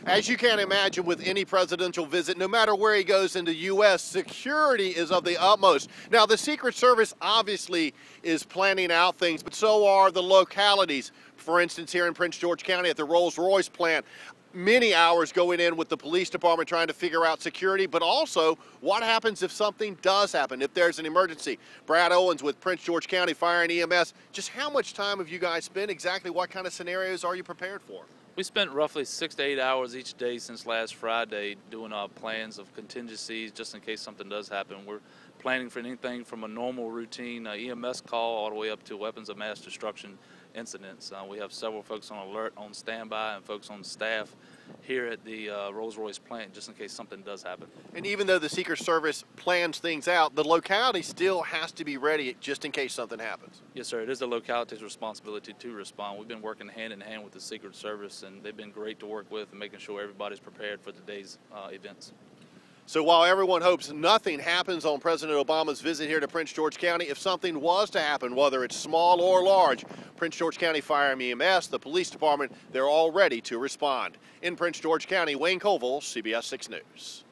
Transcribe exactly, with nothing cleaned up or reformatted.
As you can imagine, with any presidential visit, no matter where he goes in the U S, security is of the utmost. Now, the Secret Service obviously is planning out things, but so are the localities. For instance, here in Prince George County at the Rolls-Royce plant, many hours going in with the police department trying to figure out security, but also what happens if something does happen, if there's an emergency. Brad Owens with Prince George County Fire and E M S, just how much time have you guys spent? Exactly what kind of scenarios are you prepared for? We spent roughly six to eight hours each day since last Friday doing our plans of contingencies just in case something does happen. We're planning for anything from a normal routine uh, E M S call all the way up to weapons of mass destruction incidents. Uh, we have several folks on alert, on standby, and folks on staff here at the uh, Rolls-Royce plant just in case something does happen. And even though the Secret Service plans things out, the locality still has to be ready just in case something happens. Yes, sir. It is the locality's responsibility to respond. We've been working hand in hand with the Secret Service, and they've been great to work with and making sure everybody's prepared for today's uh, events. So while everyone hopes nothing happens on President Obama's visit here to Prince George County, if something was to happen, whether it's small or large, Prince George County Fire and E M S, the police department, they're all ready to respond. In Prince George County, Wayne Covil, C B S six News.